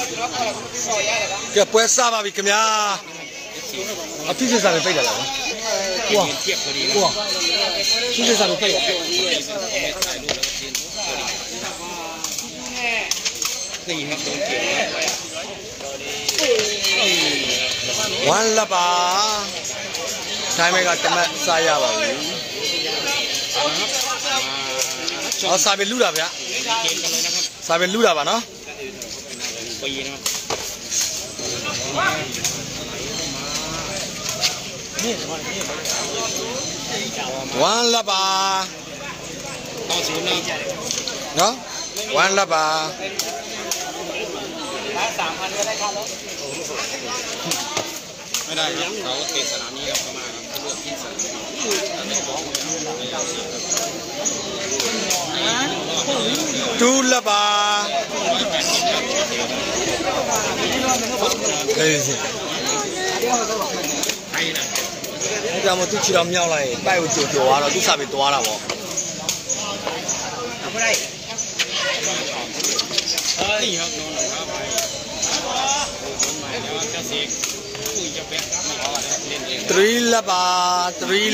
ကဲပွဲစားပါပြီခင်ဗျာအဖြစ်စစ်စားပဲပိတ်တယ်လားကွာကွာဖြစ်စစ်စားပဲပိတ်တယ်ဝမ်းလက်ပါတိုင်းမဲကတမတ်စားရပါပြီအော်စားပဲလူတာဗျာစားပဲလူတာပါနော်ဝမ်းလက်ပါနော်ဝမ်းလက်ပါไม่ได้ครับเขาเตะสนามนี้ครับมาเขาเลือกที่สนามดูละบาเฮ้ยสิ这样么都去到庙来，拜我就完了，都啥被多了不？不来。Three laba.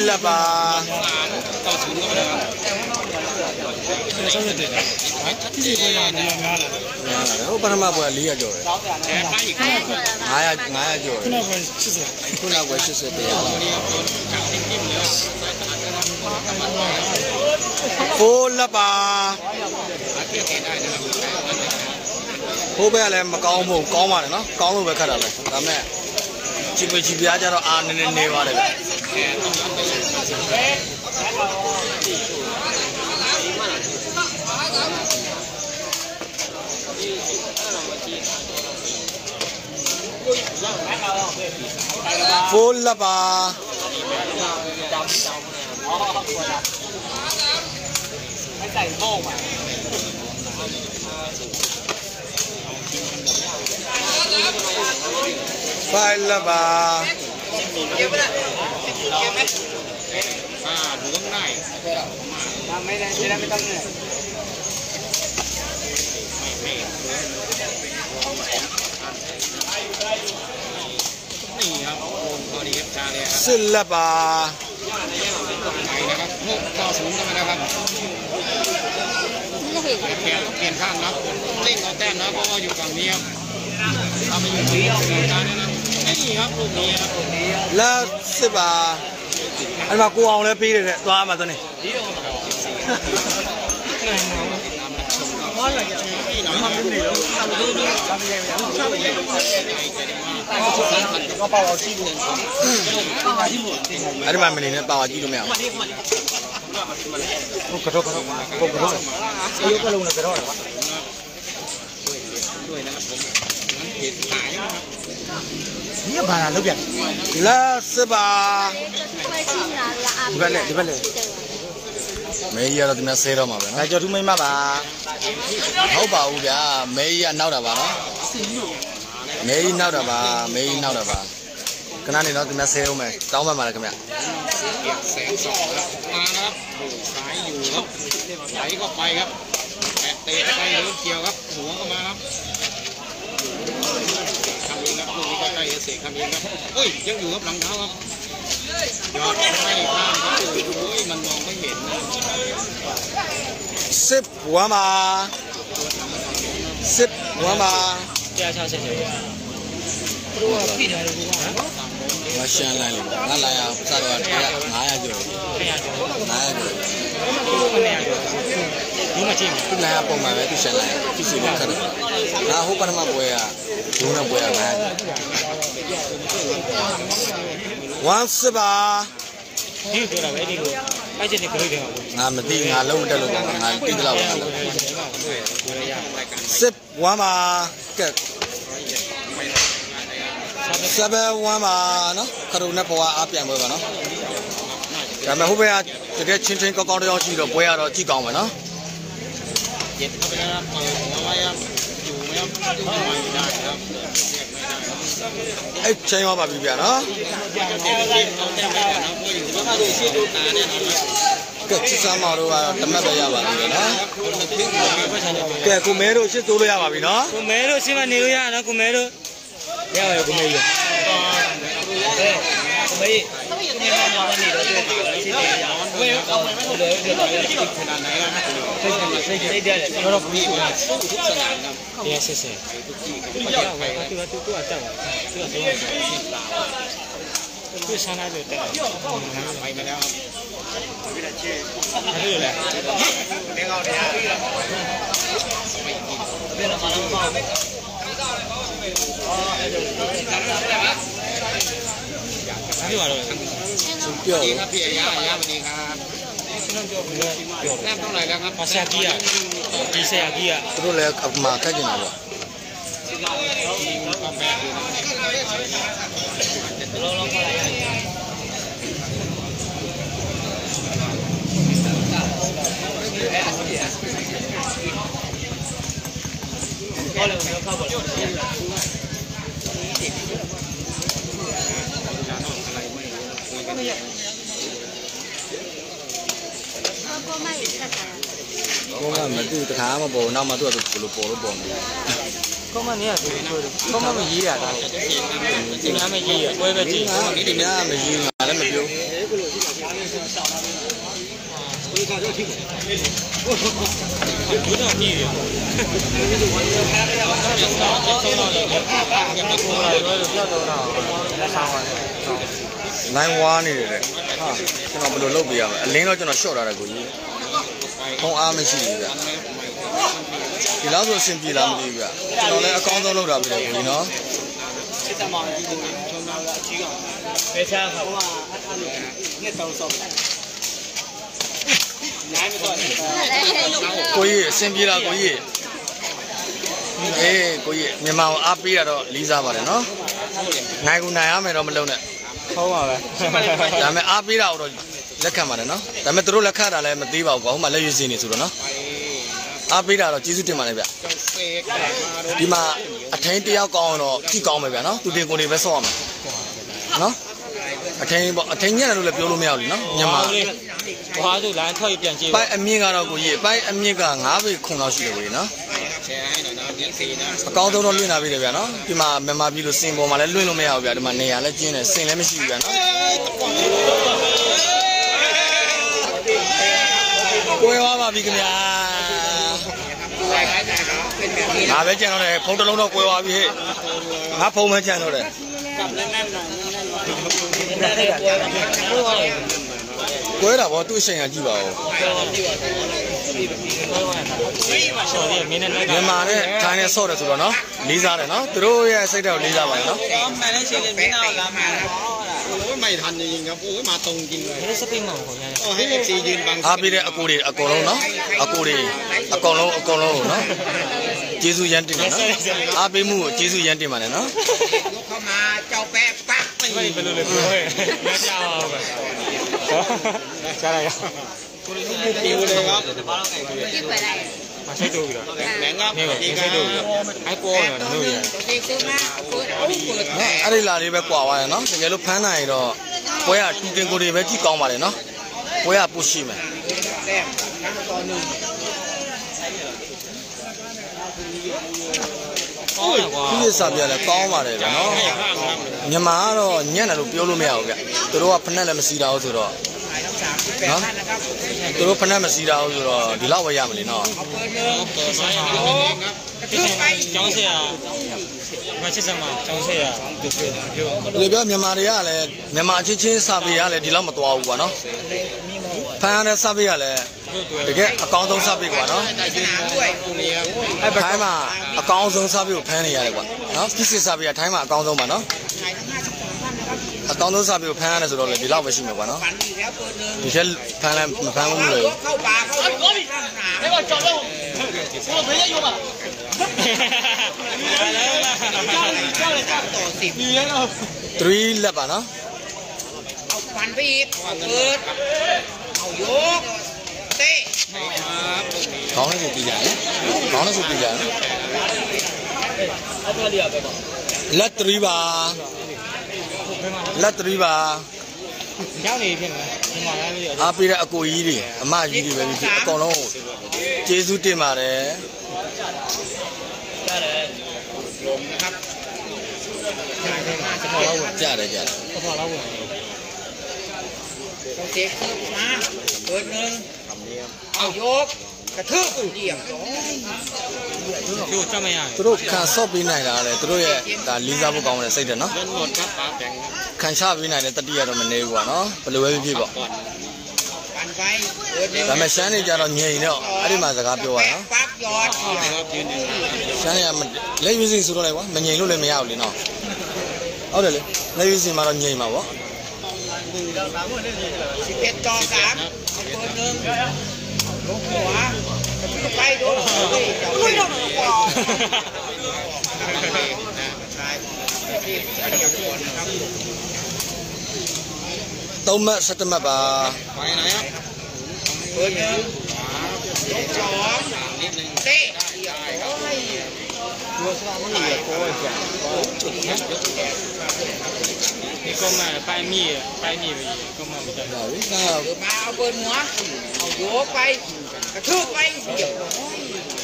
Oh, Panama boy, Lia Joy. I Joy. Kuna boy, she said, Four laba. Who be a lamb, Calmo, Calma, no? Calmo, Becada. Chibiaja and never. Full laba. Five laba. Silaba. เปลี่ยนข้างนะเล่นเอาแต้มนะเพราะว่าอยู่ฝั่งนี้ครับเอาไปอยู่ที่การนี้นะนี่ครับลูกนี้ครับแล้วสิบาอันมากูเอาเลยปีเลยตัวมาตัวนี้ก็เป่าเอาจี้ดูอันนี้มันไม่เนี่ยเป่าเอาจี้ดูไม่เอากระโดดอายุก็ลงนะกระโดดหรอวะด้วยนะครับผมเห็นหายนะครับนี่บ้านลูกอย่างแล้วสิบาดีไปเลยไม่ยากเราที่นั่นเสียเรามาแบบนั้นจะทุ่มไม่มาบ้าเขาเป่าจ้ะไม่ยากน่าด่าบ้าไม่น่าด่าบ้าขณะนี้เราที่นั่นเสียเราไหมต้องมาเลยกันไหมแสงสองครับมาครับสายอยู่ครับไหลก็ไปครับเตะไปหรือเกี่ยวครับหัวก็มาครับคำยิงครับลูกนี้ก็ใกล้จะเสียคำยิงครับเฮ้ยยังอยู่ครับหลังเท้าครับยอดไม่ข้ามครับโอ้ยมันมองไม่เห็นนะสิบหัวมามาเชียร์อะไรเลยนั่นอะไรอ่ะซาดอนหายอยู่ดูมาจริงคุณนายปงมาไหมดูเชียร์อะไรที่สี่กันนะฮุปนมาป่วยอ่ะดูน่าป่วยอะไรวันสิบานี่ตัวอะไรนี่ไปเจนี่เคยเดียวงานมันตีงานแล้วมันจะลงงานตีตลอดสิบวันมาเกิดเซเว่นวันมาเนาะคารุณะเพราะว่าอาเปียงไปบ้างเนาะแต่ไม่ฮู้ไปอ่ะจะแค่ชิ้นๆก็ก้อนเดียวชิ้นเดียวป่วยอ่ะเราจีกองไปเนาะเจ็บเข้าไปนะครับหัวไว้ครับอยู่ไหมครับไม่ได้ครับไอ้ใช่มาแบบนี้เนาะကဲချစ်စမ်းမတို့ကတမတ်ပဲရပါပြီနော်ကဲကိုမဲတို့ရှစ်တိုးလို့ရပါပြီနော်ကိုမဲတို့ရှင်းမနေလို့ရနော်ကိုမဲတို့ရပါတယ်ကိုမဲကြီးကိုမဲနေမှာမနေတော့တွေ့တယ်ရှင်းတယ်ရအောင်ကိုမဲကောင်းတယ်လို့ပြောတယ်စိတ်ခဏနိုင်ရစိတ်တယ်တော့ဘူးကတရားစစ်စစ်သူအတက်ပါသူဆန်းလာလို့တက်ပိုင်မလားအဲ့လိုလေနေကောင်းတယ်ဘယ်တော့မှမပေါ့ဒီမှာတော့သူပြောဒီကပြရရမနေครับကျွန်တော်ပြောပြီးတော့လမ်းပေါက်လိုက်လားငါပါဆက်ကြီးอ่ะဒီဆရာကြီးอ่ะသူတို့လည်းအမှားခက်ကြနေတာပေါ့လောလောပါလိုက်好了，我们要看过了。 ကိုမမတူတခါမပေါ်နောက်မှသူကဘယ်လိုပေါ်လို့ပေါ်နေကိုမနေရဆိုကိုမမရေးရတာဒီနားမရေးရပွဲပဲကြည့်ဒီနားမရေးငါလည်းမပြောဒီကတော့ထိတယ်ဘုရားကြည့်ရနိုင်ဝါနေတယ်တဲ့ဟာကျွန်တော်ဘယ်လိုလုပ်ပြရမလဲအလင်းတော့ကျွန်တော်ရှော့ထားတယ်ကိုကြီးဖုံးအားမရှိဘူးဗျဒီလောက်ဆိုအဆင်ပြေလားမသိဘူးဗျကျွန်တော်လည်းအကောင်းဆုံးလုပ်တာပဲကိုကြီးနော်စစ်တမောင်ကြီးကိုချုံတာကအကြီးကောင်ဘယ်ချာဟိုကနှစ်တောင်ဆော့နိုင်မတော့ကိုကြီးအဆင်ပြေလားကိုကြီးအေးကိုကြီးမြန်မာကိုအားပေးရတော့လေးစားပါတယ်နော်နိုင်ကူနိုင်ရမယ်တော့မလုံးနဲ့ဟုတ်ပါပဲဒါပေမဲ့အားပေးတာတော့လက်ခံပါတယ်နော်ဒါပေမဲ့သူတို့လက်ခံတာလည်းမသေးပါဘူးကွာဟိုမှာလက်ရွေးစင်းနေဆိုတော့နော်အားပေးတာတော့ကျေးဇူးတင်ပါတယ်ဗျဒီမှာအထင်းတယောက်ကောင်းတော့ကြည့်ကောင်းမယ်ဗျနော်သူတင်ကိုယ်တွေပဲဆော့ရမယ်နော်အထင်းပေါ့အထင်းညံ့တယ်လို့လည်းပြောလို့မရဘူးလीနော်မြန်မာဘာလို့လိုင်းထွက်ပြန်ကြည့်ပိုက်အမြင့်ကတော့ကိုကြီးပိုက်အမြင့်က9ပေခွန်လောက်ရှိတယ်ကိုကြီးနော်အကောင်းဆုံးတော့လွင့်လာပြီလေဗျာနော်ဒီမှာမြန်မာပြည်လိုစင်ပေါ်မှာလည်းလွင့်လို့မရဘူးဗျာဒီမှာနေရာလည်းကျင်းတယ်စင်လည်းမရှိဘူးဗျာနော်ကိုရွာပါပြီခင်ဗျာငါပဲကြံတော့တယ်ဖုန်းတစ်လုံးတော့ကိုရွာပြီဟဲ့ငါဖုန်းပဲကြံတော့တယ်ကွဲတာဗောသူ့အချိန်ကကြည့်ပါဦးမြန်မာနဲ့ထိုင်းနဲ့ဆော့တယ်ဆိုတော့နော်လေးစားတယ်နော်သူတို့ရဲ့စိတ်ဓာတ်ကိုလေးစားပါတယ်နော်မှန်တဲ့ချိန်လေးမင်းတော့လာမှာไม่ทันจริงครับโอ้ยมาตรงจริงเลยไม่ได้สปริงมาของยังอ๋อให้FCยืนบังအားပေးတဲ့အကိုတွေအကုန်လုံးနော်အကိုတွေအကုန်လုံးနော်ကျေးဇူးရမ်းတင်တယ်နော်အားပေးမှုကိုကျေးဇူးရမ်းတင်ပါတယ်နော်ยกเข้ามาเจ้าแป๊ะปั๊กไม่เป็นเลยပြောရဲမကြောက်ပါဘူးကြားလိုက်ရကိုလူမှုပြေတယ်ครับဘာလို့ကြိုက်လဲပြွက်လိုက်မဆိုင်တော့ဘူးလားแหงครับဒီကဆိုင်တော့ဘူးအိုက်ပေါ်တယ်လို့ရတယ်ဒီကုနာကိုအိုးကိုနော်အဲ့ဒီလာလေးပဲကွာသွားတယ်နော်တကယ်လို့ဖမ်းနိုင်ရင်တော့ပွဲကတူတင်ကိုတွေပဲကြည့်ကောင်းပါတယ်နော်ပွဲကပို့ရှိမယ်ဒီစာပြလည်းကောင်းပါတယ်ဗျာနော်မြန်မာကတော့ညံ့တယ်လို့ပြောလို့မရဘူးဗျသူတို့ကဖက်နဲ့လည်းမစီတာဘူးဆိုတော့နော်သူတို့ဖက်နဲ့မစီတာဘူးဆိုတော့ဒီလောက်ပဲရမလဲနော်ကျောင်းဆရာမချစ်စမ်းကျောင်းဆရာဒီပြောမြန်မာတွေကလည်းမြန်မာအချင်းချင်းစာပေကလည်းဒီလောက်မသွားဘူးကွာနော်ဖမ်းရတဲ့စာပေကလည်းတကယ်အကောင်းဆုံးစာပေကွာနော်အဲ့ထိုင်းမှာအကောင်းဆုံးစာပေကိုဖမ်းနေရတယ်ကွာနော်ပြစ်စစ်စာပေကထိုင်းမှာအကောင်းဆုံးပါနော်အကောင်းဆုံးစာပေကိုဖမ်းရတယ်ဆိုတော့လေဒီလောက်ပဲရှိမှာကွာနော်ဒီချက်ဖမ်းလည်းမဖမ်းဘူးလို့เข้าป่าเข้าได้ป่ะจอดแล้วผมไม่ได้อยู่ป่ะเจ้าต่อ10 ดีแล้วเนาะ 3လက်ပါနော်เอาฟันไปอีกเอาเปิดเอายกเตะခေါင်းနဲ့ဆိုပြီးကြတယ်ခေါင်းနဲ့ဆိုပြီးကြတယ်လက်3ပါလက်3ပါရောက်နေဖြစ်မှာဒီမှာလည်းပြီးတော့အားပေးတဲ့အကိုကြီးတွေအမကြီးတွေပဲဖြစ်အကုန်လုံးကျေးဇူးတင်ပါတယ်นะครับကြားတယ်တော့လောက်ဝင်เจ้าเสกขึ้นมาเปิดหนึ่งเอายกกระทืบเรียบร้อยကျိုးချက်မရသူတို့ခံဆော့ပေးနိုင်တာလေသူတို့ရဲ့ဒါလေးစားဖို့ကောင်းတဲ့စိတ်တယ်နော်ခံချပေးနိုင်တဲ့တတိယတော့မနေဘူးကွာနော်ဘယ်လိုပဲဖြစ်ပေါ့ปั่นไปเปิดหนึ่งဒါပေမဲ့ရှမ်းနေကြတော့ငြိမ်တော့အဲ့ဒီမှာစကားပြောရနော်ปั๊บยอดရှမ်းရလက်ရွေးစင်ဆိုတော့လေကွာမငြိမ်လို့လည်းမရဘူးလေနော်ဟုတ်တယ်လေလက်ရွေးစင်မှာတော့ငြိမ်မှာပေါ့ 11 ต่อ 3เปิดหนึ่งลงหัวกระทืบไปโดนเจ้าเสก 3မှတ်7မှတ်ပါเปิดหนึ่งลงสองเตะเรียบร้อยဒီကောင်မပိုင်းမိပဲကောင်မမတက်ဒါဝိကมาเอาเปิดหัวเอาโยกไปกระทืบไปเรียบร้อย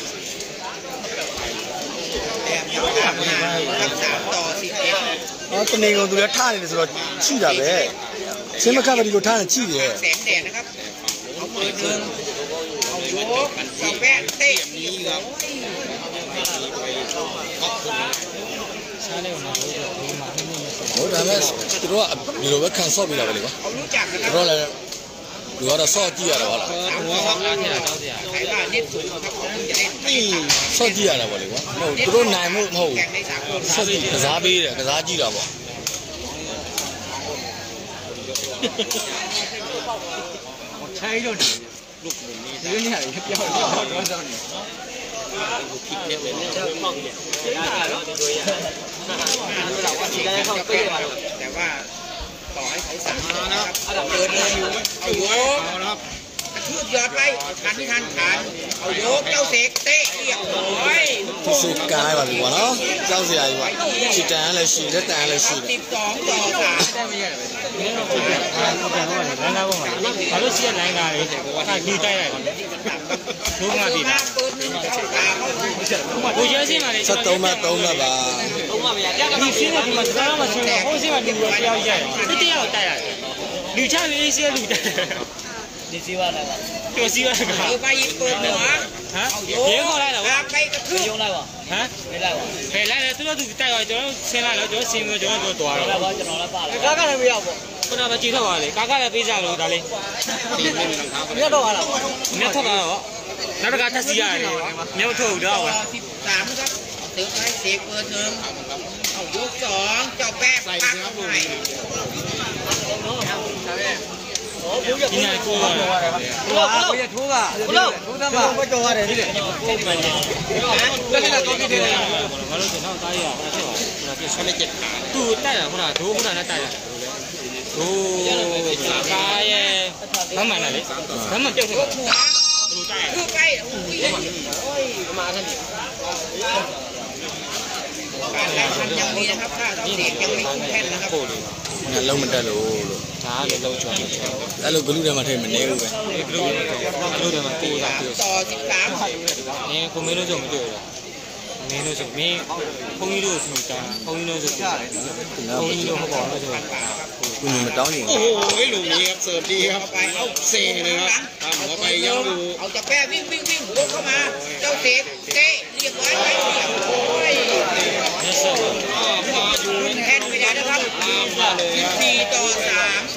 แต่ยังทำงานรักษาต่อ11 အော်တနေကုန်သူလည်းထားနေတယ်ဆိုတော့ချိတာပဲစင်မကပ်ပဲဒီလိုထားရင်ချိတယ်แสงแดดนะครับเอาเปิดหนึ่งเอาโยกเอาแปะเตะเรียบร้อยရှားလေးကိုမဟုတ်ဘူးဒီမှာနည်းနည်းဟုတ်ဒါမဲ့သူတို့ကဒီလိုပဲခံဆော့ပေးတာပဲလေကွာเขารู้จักนะคသူรับတို့လည်းလူကတော့ဆော့ကြည့်ရတာဟုတ်လားหัวเขาအားထည့်တာတောင်းစရာใครว่าเน็ตสูงครับผมจะเล่นไม่ဆော့ကြည့်ရတာပေါ့လေကွာဟုတ်သူတို့နိုင်မှုမဟုတ်แข่งในสากลဆော့ကြည့်ကစားပေးတယ်ကစားကြည့်တာပေါ့ချိုင်းတော့ဒီလိုနေရတယ်ပြောတော့တော့နေဖြစ်နေတယ်ကြောက်ပေါက်တယ်ရတယ်တော့ဒီလိုရတော့ว่าဒီတိုင်းเข้าပေးပါတော့แต่ว่าต่อให้เขาสั่งนะครับเอาเปิดเลยเอาโยกกระทืบยอดไปทันที่ทันทันเอาโยกเจ้าเสกเตะเรียบร้อยသူစိတ်ကားပါပြီကွာနော်ကြောက်စရာကြီးကွာချစ်တန်လည်းရှိလက်တန်လည်းရှိတယ် 12 ต่อ 3 မင်းတို့ပြန်တော့လမ်းကားပေါ်မှာဘာလို့ရှိရလမ်းကားလေးလူတိုက်လိုက်ဒုက္ခပြီလားเปิดหนึ่งเข้าตาเข้าหูကိုရဲစင်းပါလေ 73မှတ်3မှတ်ပါဒီရှင်းနေဒီမှာစကားမှရှင်းတော့ဟိုစင်းမှာလူရောပြောင်းရတယ်တတိယကိုတိုက်ရတယ်လူချလေးစီးလူတိုက်ဒီစီးပါလားကျော်စီးပါကเอาไปยิงเปิดหัวဟမ်ရဲခေါ်လိုက်တော့พาไปกระทืบယုံလိုက်ပါဟမ်ဖေးလိုက်ပါဖေးလိုက်တယ်သူတို့သူတိုက်သွားကျွန်တော်ဆင်းလိုက်တော့ကျွန်တော်ဆင်းပြီးကျွန်တော်သွားတော့ကျွန်တော်လည်းပါလာကားကလည်းမရောက်ပေါ့ခုနကကြည့်တော့ပါလေကားကလည်းပေးကြလို့ဒါလေးမြတ်တော့ပါလားမြတ်ထွက်ပါတော့နောက်တစ်ခါထပ်စီရတယ်မြတ်ထုတ်တော့ပါ 13ครับเติมให้เสกเปิดหนึ่งเอายก2เจ้าแป๊ะพักเข้าไปဒီနေ့ကိုဟုတ်ရထိုးကထိုးသားမကြော်ရတယ်ဒီလေပုံမှန်တယ်တက်လာတော့ပြတယ်ဘာလို့ကျွန်တော်တားရအောင်ဖြစ်ပါဘူးပြဆွဲလိုက်ချက်သူတိုက်တာခုနဒိုးခုနနဲ့တိုက်တာဒိုးကားရဲ့မမှန်တယ်လေမမှန်ပြုတ်ဖြစ်ပါဘူးသူတိုက်คือไปโอ้ยมาท่านการแข่งขันยังมีนะครับถ้าเราเด็กยังไม่คุ้มแค่นะครับငါလုံးမတက်လို့ဒါလည်းလုံးချောင်းချောင်းအဲ့လိုဂလူထဲမှာထည့်မနေဘူးပဲဒီလိုတွေမှာပြေးတာပြေးต่อ13 နင်းကိုမင်းတို့ဆိုမတွေ့ဘူးမင်းတို့ဆိုမင်းဘုန်းကြီးတို့ထူတာဘုန်းကြီးတို့ဆိုဘုန်းကြီးတို့မပေါ်တော့ဆိုคุณမတောင်းရင်โอ้โหหลุมนี้ครับเสิร์ฟดีครับเอาไปเอาเซเลยครับตามหัวไปยังดูเอาจะแป้วิ่งโยกเข้ามาเจ้าเสกเตะเรียบร้อยไปเรียบร้อยนี่ဆိုมาอยู่แทนไปแล้วนะครับ14 ต่อ 3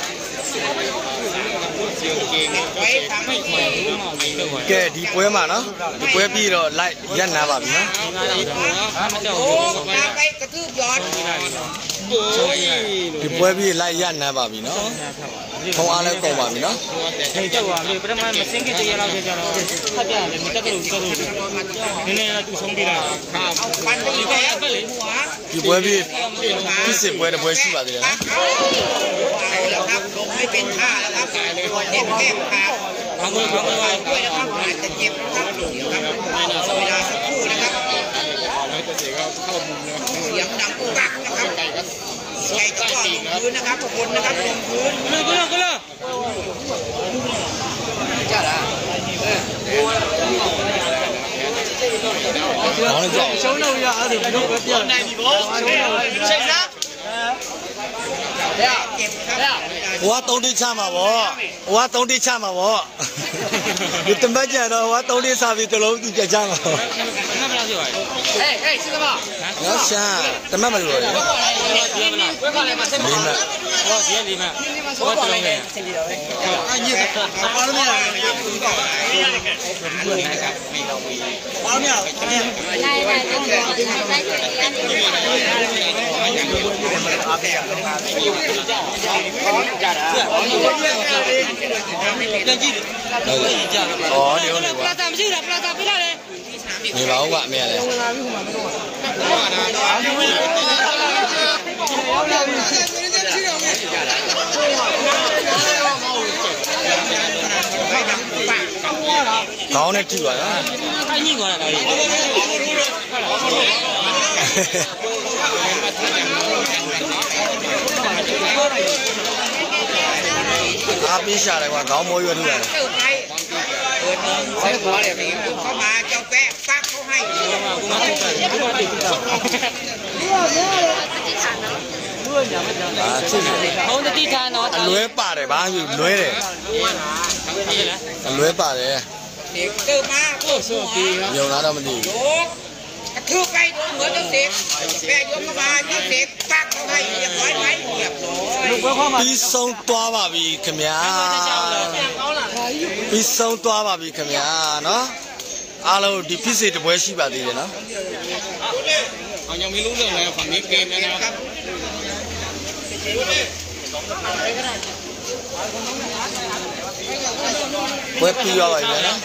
เสียงเก่งไว้ทำให้ทีมဘူးမှပြီးတော့ကဲဒီပွဲမှာနော်ဒီပွဲပြီးတော့ live ရက်နာပါပြီနော်ဒီ9တော့မကြောက်โอ้ဘူးตามไปกระทืบยอดโอ้ยဒီပွဲပြီး live ရက်နာပါပြီနော်ဖုံအားလည်းကုန်ပါပြီနော်နေကြောက်ပါလေပထမမစင်းကတည်းကလောက်ကြတော့ဖတ်ပြတယ်မတက်ကလို့ကလို့နည်းနည်းသူဆုံးပြလိုက်เอาฟันไปอีกแล้วหัวဒီပွဲပြီးဖြစ်စစ်ပွဲတစ်ပွဲရှိပါသေးတယ်နော်เอาแล้วครับลงไม่เป็นท่าแล้วครับเจ็บแก้มขาดဘာလို့ဘာလို့ด้วยนะครับอาจจะเจ็บนะครับเดี๋ยวครับเวลาสักครู่นะครับแล้วจะเสียก็เข้ามุมแล้วเสียงดังกุกกักนะครับไก่ก็ใหญ่ก็ลงพื้นนะครับขอบคุณนะครับลงพื้นก็เลยจ้าละခေါင်းလေးကြောက်ရှုံးတော့ရအဲ့ဒါဘယ်လိုပဲပြောနိုင်ပြီဗောချိန်စားเก็บครับဟိုက3တိချမှာဗောဟိုက3တိချမှာဗောဒီတမတ်ကြတော့ဟိုက3တိစားပြီးတလုံးသူပြချမှာဗော哎，是的吧？ နော်ရှာတမတ်မလို့ရတယ်快过来嘛，这လေးမတ်ဟောဒီကလေးမဟောတော်လေး啊，你包了没有？不知道。นะครับไม่เรามี包了没有？ อ๋อเดี๋ยวเลยပလာတာမရှိလားပလာတာပြလိုက်လေနေပါဦးကအမေရတယ် ခေါင်းနဲ့ထိပါလားအဲ့ညိသွားတာလေအားပေးရှာတယ်ကွာခေါင်းမိုးရွက်ထိရတယ်เปิดไปเปิดใส่หัวเลยพี่เข้ามาเจ้าแปะปักเขาให้အာထိတယ်ဘုံတတိဌာန်တော့အလွဲပါတယ်ဘာယူလွဲတယ်အလွဲပါတယ်เด็กเติมมาโอ้โหดีครับညုံလာတော့မသိဘူးโยกกระทืบไปโดนหัวเจ้าเสกแปะยกเข้ามาเจ้าเสกปักเขาให้เรียบร้อยไหมเรียบร้อยပြီးဆုံးသွားပါပြီခင်ဗျာပြီးဆုံးသွားပါပြီခင်ဗျာနော်အားလုံးဒီဖြစ်စေတပွဲရှိပါသေးတယ်နော်เอายังไม่รู้เรื่องเลยฝั่งนี้เกมนะครับပွဲပြီးသွားပါပြီနော်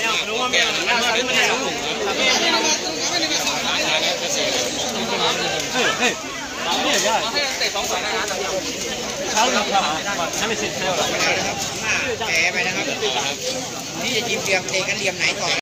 แผลไปนะครับที่จะจิ้มเหลี่ยมเตะกันเหลี่ยมไหนก่อน